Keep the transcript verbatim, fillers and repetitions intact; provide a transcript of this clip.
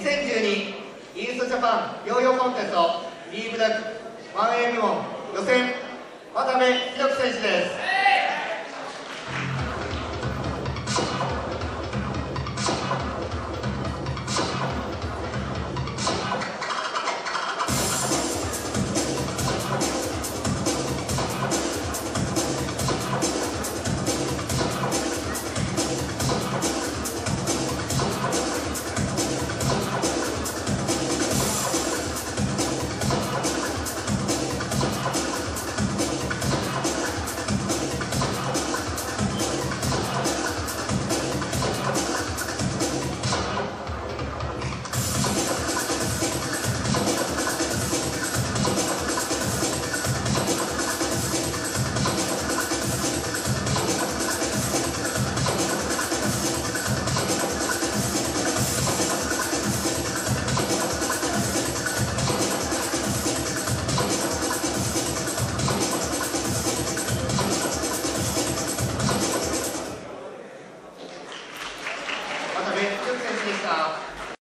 せんじゅうにイーストジャパンヨーヨーコンテスト B ブロック ワンエー 部門予選渡部弘樹選手です。渡部弘樹選手でした。